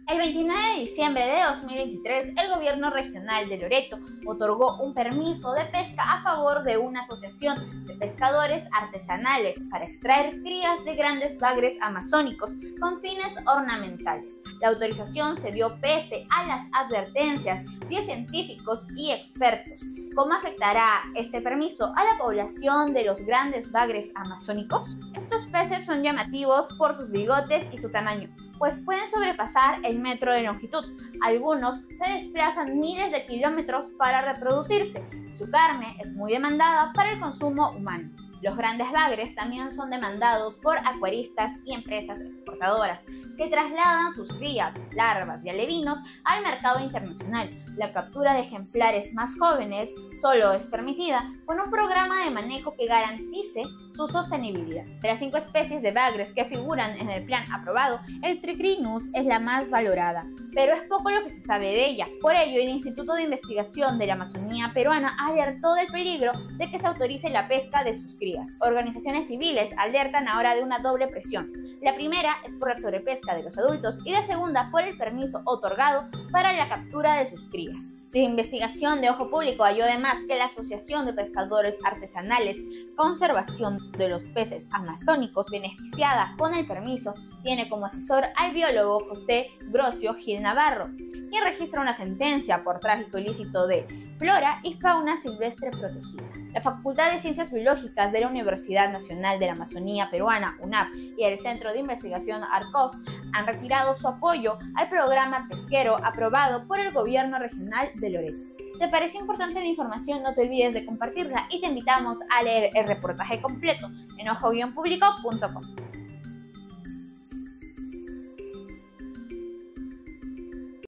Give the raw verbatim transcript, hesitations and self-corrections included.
El veintinueve de diciembre de dos mil veintitrés, el gobierno regional de Loreto otorgó un permiso de pesca a favor de una asociación de pescadores artesanales para extraer crías de grandes bagres amazónicos con fines ornamentales. La autorización se dio pese a las advertencias de científicos y expertos. ¿Cómo afectará este permiso a la población de los grandes bagres amazónicos? Estos peces son llamativos por sus bigotes y su tamaño, pues pueden sobrepasar el metro de longitud. Algunos se desplazan miles de kilómetros para reproducirse. Su carne es muy demandada para el consumo humano. Los grandes bagres también son demandados por acuaristas y empresas exportadoras que trasladan sus crías, larvas y alevinos al mercado internacional. La captura de ejemplares más jóvenes solo es permitida con un programa de manejo que garantice su sostenibilidad. De las cinco especies de bagres que figuran en el plan aprobado, el Tricrinus es la más valorada, pero es poco lo que se sabe de ella. Por ello, el Instituto de Investigación de la Amazonía Peruana alertó del peligro de que se autorice la pesca de sus crías. Organizaciones civiles alertan ahora de una doble presión. La primera es por la sobrepesca de los adultos y la segunda por el permiso otorgado para la captura de sus crías. La investigación de Ojo Público halló además que la Asociación de Pescadores Artesanales Conservación de los Peces Amazónicos, beneficiada con el permiso, tiene como asesor al biólogo José Grosio Gil Navarro, quien registra una sentencia por tráfico ilícito de flora y fauna silvestre protegida. La Facultad de Ciencias Biológicas de la Universidad Nacional de la Amazonía Peruana, UNAP, y el Centro de Investigación ARCOV han retirado su apoyo al programa pesquero aprobado por el gobierno regional de Loreto. ¿Te pareció importante la información? No te olvides de compartirla y te invitamos a leer el reportaje completo en ojo guion público punto com.